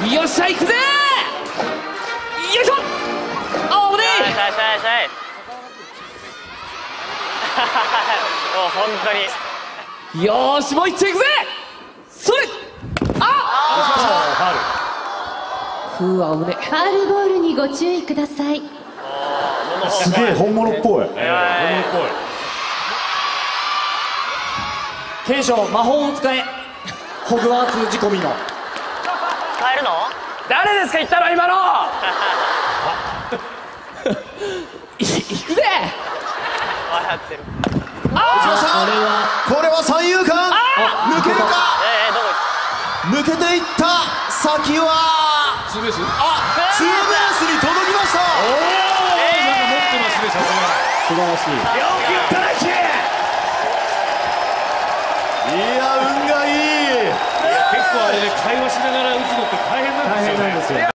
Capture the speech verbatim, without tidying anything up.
よっしゃ行くぜ。よいしょ。あおねいしょいしょいしょいもう本当によーしもう一丁行くぜ。それあっふうあぶね。 ファールボールにご注意ください。 すげえ本物っぽい。 継承魔法を使え。ホグワーツ仕込みの。 使えるの？ 誰ですか言ったの今の。い行くぜ。 笑ってる。 これは三遊間抜けるか。 えー、どこ？ 抜けていった先はツーベース。 あツーベースに届きました。 素晴らしい。 いや運がいい。 結構あれで会話しながら打つのって大変なんですよね。 大変なんですよ。